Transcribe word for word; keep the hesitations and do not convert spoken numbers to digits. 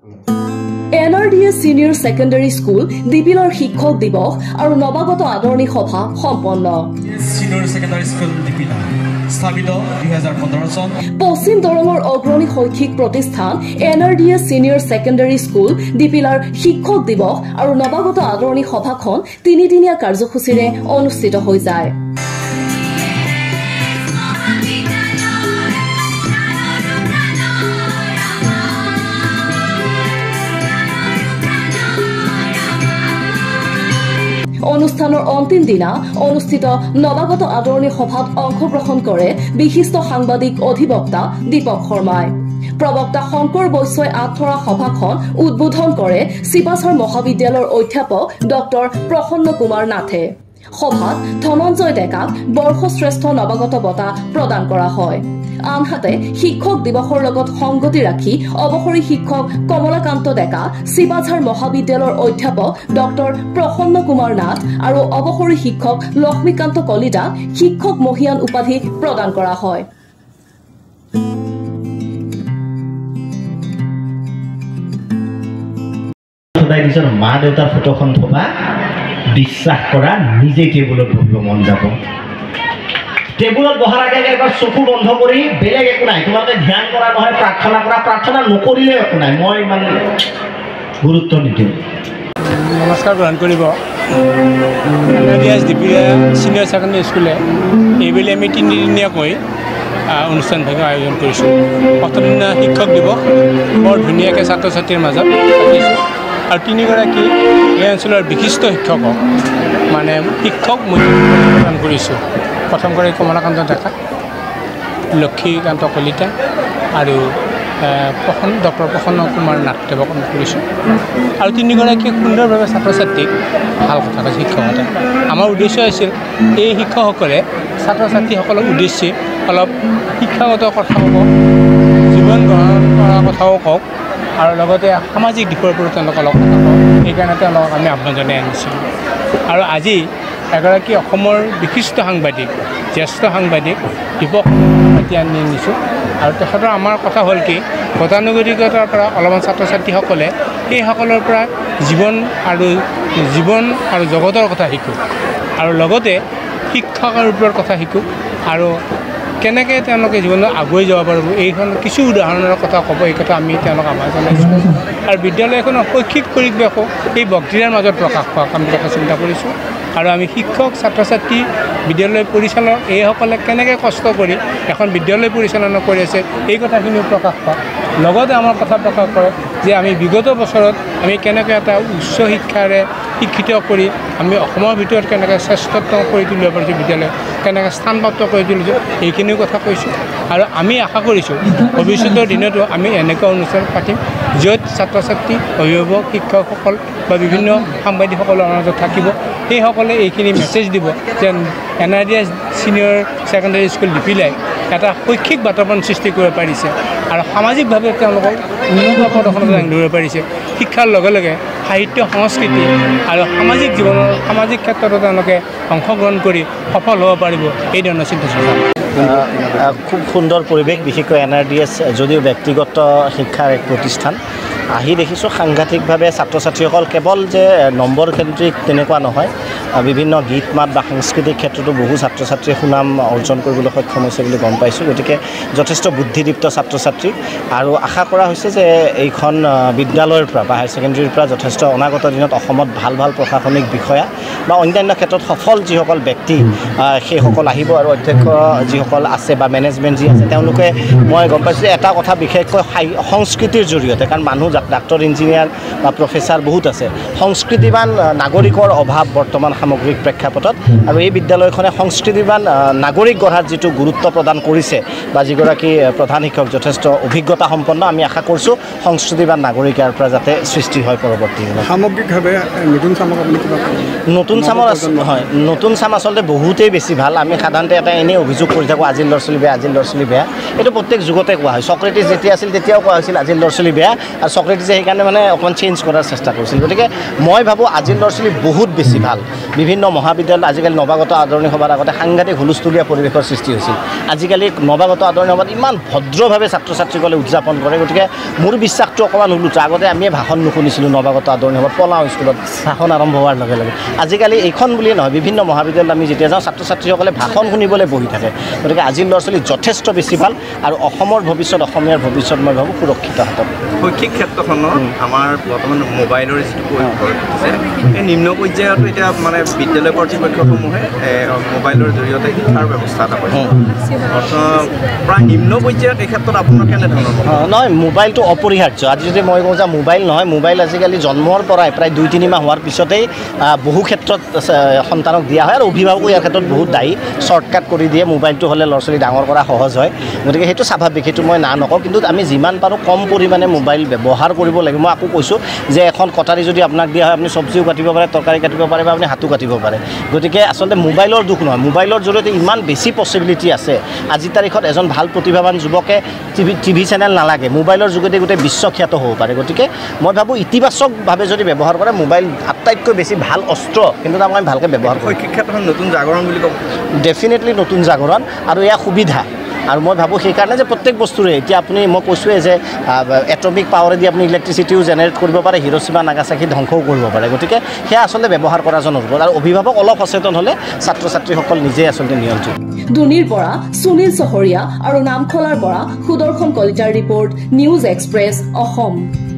এনআৰড senior secondary school দিপিলৰ শিক্ষক দিৱস আৰু নৱাগত আদৰণি সভা সম্পন্ন। সিনিয়ৰ ছেকেণ্ডাৰী স্কুল দিপিলা স্থাপিত দুই হাজাৰ পোন্ধৰ চন। পশ্চিম দৰঙৰ অগ্ৰণী শৈক্ষিক প্ৰতিষ্ঠান এনআৰড সিনিয়ৰ ছেকেণ্ডাৰী স্কুল দিপিলাৰ শিক্ষক দিৱস আৰু নৱাগত আদৰণি সভাখন তিনিদিনীয়া কাৰ্যসূচীৰে অনুষ্ঠিত হৈ যায়। অনুষ্ঠানৰ অন্তিম দিনা অনুষ্ঠিত নৱাগত আদৰণি সভাত অংশগ্ৰহণ কৰে বিশিষ্ট সাংবাদিক অধিবক্তা দীপক শৰ্মাই। প্ৰবক্তা শংকৰ বৈশ্যই আঁতৰা সভাখন উদ্বোধন কৰে শিৱাচাৰ মহাবিদ্যালয়ৰ অধ্যাপক ডক্টৰ প্ৰসন্ন কুমাৰ নাথে। সভাত ধনঞ্জয় ডেকাক বৰ্ষশ্ৰেষ্ঠ নৱাগত বঁটা প্ৰদান কৰা হয়। আনহাতে শিক্ষক দিৱসৰ লগত সংগতি ৰাখি অৱসৰী শিক্ষক কমলাকান্ত ডেকা, শিৱাচাৰ মহাবিদ্যালয়ৰ অধ্যাপক ডক্টৰ প্ৰসন্ন কুমাৰ নাথ আৰু অৱসৰী শিক্ষক লক্ষ্মীকান্ত কলিতাক শিক্ষক মহিয়ান উপাধি প্ৰদান কৰা হয়। নিজৰ মা দেউতাৰ ফটোখন থবা, বিশ্বাস কৰা নিজে টেবুলত বহিব মন যাব। টেবুলত বহাৰ আগে আগে এবাৰ চকু বন্ধ কৰি বেলেগ একো নাই, তোমালোকে ধ্যান কৰা নহয়, প্ৰাৰ্থনা কৰা, প্ৰাৰ্থনা নকৰিলেও একো নাই, মই ইমান গুৰুত্ব নিদিওঁ। নমস্কাৰ গ্ৰহণ কৰিব। এনআৰড ছিনিয়ৰ ছেকেণ্ডাৰী স্কুলে এইবেলি আমি তিনিদিনীয়াকৈ অনুষ্ঠানভাৱে আয়োজন কৰিছোঁ। প্ৰথম দিনা শিক্ষক দিৱস বৰ ধুনীয়াকৈ ছাত্ৰ ছাত্ৰীৰ মাজত পাতিছোঁ আৰু তিনিগৰাকী এই অঞ্চলৰ বিশিষ্ট শিক্ষকক মানে শিক্ষক মই প্ৰদান কৰিছোঁ। প্ৰথমগৰাকী কমলাকান্ত ডেকা, লক্ষ্মীকান্ত কলিতা আৰু প্ৰসন্ন ডক্টৰ প্ৰসন্ন কুমাৰ নাথদেৱক আমি কৰিছোঁ আৰু তিনিগৰাকী সুন্দৰভাৱে ছাত্ৰ ছাত্ৰীক ভাল কথা কৈছে শিক্ষকতা। আমাৰ উদ্দেশ্য আছিল এই শিক্ষকসকলে ছাত্ৰ ছাত্ৰীসকলৰ উদ্দেশ্যে অলপ শিক্ষাগত কথাও কওক, জীৱন গ্ৰহণ কৰা কথাও কওক আৰু লগতে সামাজিক দিশৰ ওপৰত তেওঁলোকক অলপ কথা কওক। সেইকাৰণে তেওঁলোকক আমি আহ্বান জনাই আনিছিলোঁ আৰু আজি এগৰাকী অসমৰ বিশিষ্ট সাংবাদিক, জ্যেষ্ঠ সাংবাদিক দীপক মাতি আনি নিছোঁ আৰু তেখেতৰ আমাৰ কথা হ'ল কি, গতানুগতিকতাৰ পৰা অলপমান ছাত্ৰ ছাত্ৰীসকলে সেইসকলৰ পৰা জীৱন আৰু জীৱন আৰু জগতৰ কথা শিকোঁ আৰু লগতে শিক্ষকৰ ওপৰত কথা শিকোঁ আৰু কেনেকৈ তেওঁলোকে জীৱনত আগুৱাই যাব পাৰিব এইখন কিছু উদাহৰণৰ কথা ক'ব, এই কথা আমি তেওঁলোক আমাৰ জনাইছোঁ আৰু বিদ্যালয়খনৰ শৈক্ষিক পৰিৱেশো এই বক্তৃতাৰ মাজত প্ৰকাশ পোৱাক আমি কথা চিন্তা কৰিছোঁ আৰু আমি শিক্ষক ছাত্ৰ ছাত্ৰী বিদ্যালয় পৰিচালক এইসকলে কেনেকৈ কষ্ট কৰি এখন বিদ্যালয় পৰিচালনা কৰি আছে এই কথাখিনিও প্ৰকাশ পাওক। লগতে আমাৰ কথা প্ৰকাশ কৰে যে আমি বিগত বছৰত আমি কেনেকৈ এটা উচ্চ শিক্ষাৰে শিক্ষিত কৰি আমি অসমৰ ভিতৰত কেনেকৈ শ্ৰেষ্ঠত্ব কৰি তুলিব পাৰিছোঁ, বিদ্যালয় কেনেকৈ স্থানপ্ৰাপ্ত কৰি তুলিছোঁ এইখিনিও কথা কৈছোঁ আৰু আমি আশা কৰিছোঁ ভৱিষ্যতৰ দিনতো আমি এনেকুৱা অনুষ্ঠান পাতিম য'ত ছাত্ৰ ছাত্ৰী, অভিভাৱক, শিক্ষকসকল বা বিভিন্ন সাংবাদিকসকলৰ মাজত থাকিব। সেইসকলে এইখিনি মেছেজ দিব যে এনআৰড ছিনিয়ৰ ছেকেণ্ডাৰী স্কুল দিপিলাই এটা শৈক্ষিক বাতাবৰণ সৃষ্টি কৰিব পাৰিছে আৰু সামাজিকভাৱে তেওঁলোকক উন্নত প্ৰদৰ্শনত দাঙি ধৰিব পাৰিছে। শিক্ষাৰ লগে লগে সাহিত্য, সংস্কৃতি আৰু সামাজিক জীৱনৰ সামাজিক ক্ষেত্ৰতো তেওঁলোকে অংশগ্ৰহণ কৰি সফল হ'ব পাৰিব, এই ধৰণৰ চিন্তা চৰ্চা। খুব সুন্দৰ পৰিৱেশ, বিশেষকৈ এনআৰড যদিও ব্যক্তিগত শিক্ষাৰ এক প্ৰতিষ্ঠান। আহি দেখিছোঁ সাংঘাতিকভাৱে ছাত্ৰ ছাত্ৰীসকল কেৱল যে নম্বৰ কেন্দ্ৰিক তেনেকুৱা নহয়, বিভিন্ন গীত মাত বা সাংস্কৃতিক ক্ষেত্ৰতো বহু ছাত্ৰ ছাত্ৰীয়ে সুনাম অৰ্জন কৰিবলৈ সক্ষম হৈছে বুলি গম পাইছোঁ। গতিকে যথেষ্ট বুদ্ধিদীপ্ত ছাত্ৰ ছাত্ৰী আৰু আশা কৰা হৈছে যে এইখন বিদ্যালয়ৰ পৰা বা হায়াৰ ছেকেণ্ডেৰীৰ পৰা যথেষ্ট অনাগত দিনত অসমত ভাল ভাল প্ৰশাসনিক বিষয়া বা অন্যান্য ক্ষেত্ৰত সফল যিসকল ব্যক্তি সেইসকল আহিব আৰু অধ্যক্ষ যিসকল আছে বা মেনেজমেণ্ট যি আছে তেওঁলোকে, মই গম পাইছোঁ যে এটা কথা বিশেষকৈ সংস্কৃতিৰ জৰিয়তে, কাৰণ মানুহ ডাক্তৰ, ইঞ্জিনিয়াৰ বা প্ৰফেচাৰ বহুত আছে, সংস্কৃতিবান নাগৰিকৰ অভাৱ বৰ্তমান সামগ্ৰিক প্ৰেক্ষাপটত আৰু এই বিদ্যালয়খনে সংস্কৃতিবান নাগৰিক গঢ়াত যিটো গুৰুত্ব প্ৰদান কৰিছে বা যিগৰাকী প্ৰধান শিক্ষক যথেষ্ট অভিজ্ঞতা সম্পন্ন, আমি আশা কৰিছোঁ সংস্কৃতিবান নাগৰিক ইয়াৰ পৰা যাতে সৃষ্টি হয় পৰৱৰ্তী দিনত। সামগ্ৰিকভাৱে নতুন চামক আপুনি কিবা নতুন চামৰ হয় নতুন চাম আচলতে বহুতেই বেছি ভাল। আমি সাধাৰণতে এটা এনেই অভিযোগ কৰি থাকোঁ আজিৰ ল'ৰা ছোৱালী বেয়া, আজিৰ ল'ৰা ছোৱালী বেয়া, এইটো প্ৰত্যেক যুগতে কোৱা হয়। চক্ৰেটিছ যেতিয়া আছিল তেতিয়াও কোৱা হৈছিল আজিৰ ল'ৰা ছোৱালী বেয়া আৰু চক্ৰেটিছে সেইকাৰণে মানে অকণমান চেঞ্জ কৰাৰ চেষ্টা কৰিছিল। গতিকে মই ভাবোঁ আজিৰ ল'ৰা ছোৱালী বহুত বেছি ভাল বিভিন্ন মহাবিদ্যালয়ত আজিকালি নৱাগত আদৰণি সভাৰ আগতে সাংঘাতিক হুলস্থুলীয়া পৰিৱেশৰ সৃষ্টি হৈছিল আজিকালি নৱাগত আদৰণি সভাত ইমান ভদ্ৰভাৱে ছাত্ৰ ছাত্ৰীসকলে উদযাপন কৰে গতিকে মোৰ বিশ্বাসটো অকণমান ওলোটা আগতে আমি ভাষণ নুশুনিছিলোঁ নৱাগত আদৰণি সভাত পলাওঁ স্কুলত ভাষণ আৰম্ভ হোৱাৰ লগে লগে আজিকালি এইখন বুলিয়ে নহয় বিভিন্ন মহাবিদ্যালয়ত আমি যেতিয়া যাওঁ ছাত্ৰ ছাত্ৰীসকলে ভাষণ শুনিবলৈ বহি থাকে গতিকে আজিৰ ল'ৰা ছোৱালী যথেষ্ট বেছি ভাল আৰু অসমৰ ভৱিষ্যত অসমীয়াৰ ভৱিষ্যত মই ভাবোঁ সুৰক্ষিত হাতত শৈক্ষিক ক্ষেত্ৰখনত আমাৰ বৰ্তমান মোবাইলৰ যিটো প্ৰয়োগ কৰিছে এই নিম্ন পৰ্যায়তো এতিয়া মানে বিদ্যালয় কৰ্তৃপক্ষসমূহে মোবাইলৰ জৰিয়তে শিক্ষাৰ ব্যৱস্থা এটা কৰিছে প্ৰায় নিম্ন পৰ্যায়ত এই ক্ষেত্ৰত আপোনাৰ কেনেধৰণৰ নহয় মোবাইলটো অপৰিহাৰ্য আজি যদি মই কওঁ যে মোবাইল নহয় মোবাইল আজিকালি জন্মৰ পৰাই প্ৰায় দুই তিনি মাহ হোৱাৰ পিছতেই বহু ক্ষেত্ৰত সন্তানক দিয়া হয় আৰু অভিভাৱকো ইয়াৰ ক্ষেত্ৰত বহুত দায়ী শ্বৰ্টকাট কৰি দিয়ে মোবাইলটো হ'লে ল'ৰা ছোৱালী ডাঙৰ কৰা সহজ হয় গতিকে সেইটো স্বাভাৱিক সেইটো মই না নকওঁ কিন্তু আমি যিমান পাৰোঁ কম পৰিমাণে মোবাইল ব্যৱহাৰ কৰিব লাগিব মই আকৌ কৈছোঁ যে এখন কটাৰী যদি আপোনাক দিয়া হয় আপুনি চব্জিও কাটিব পাৰে তৰকাৰী কাটিব পাৰে বা আপুনি হাতো কাটিব পাৰে গতিকে আচলতে মোবাইলৰ দুখ নহয় মোবাইলৰ জৰিয়তে ইমান বেছি পচিবিলিটি আছে আজিৰ তাৰিখত এজন ভাল প্ৰতিভাৱান যুৱকে টিভি টিভি চেনেল নালাগে মোবাইলৰ যোগেদি গোটেই বিশ্বখ্যাত হ'ব পাৰে গতিকে মই ভাবোঁ ইতিবাচকভাৱে যদি ব্যৱহাৰ কৰে মোবাইল আটাইতকৈ বেছি ভাল অস্ত্ৰ কিন্তু তাক আমি ভালকৈ ব্যৱহাৰ কৰোঁ শৈক্ষিক ক্ষেত্ৰত নতুন জাগৰণ বুলি ক'ব ডেফিনেটলি নতুন জাগৰণ আৰু এয়া সুবিধা আৰু মই ভাবোঁ সেইকাৰণে যে প্ৰত্যেক বস্তুৰে এতিয়া আপুনি মই কৈছোঁৱে যে এটমিক পাৱাৰেদি আপুনি ইলেক্ট্ৰিচিটিও জেনেৰেট কৰিব পাৰে হিৰোশ্বিমা নাগাচাকি ধ্বংসও কৰিব পাৰে গতিকে সেয়া আচলতে ব্যৱহাৰ কৰাজনৰ ওপৰত আৰু অভিভাৱক অলপ সচেতন হ'লে ছাত্ৰ ছাত্ৰীসকল নিজেই আচলতে নিয়ন্ত্ৰণ দুনিৰ পৰা সুনীল চহৰীয়া আৰু নামখলাৰ পৰা সুদৰ্শন কলিতাৰ ৰিপৰ্ট নিউজ এক্সপ্ৰেছ অসম।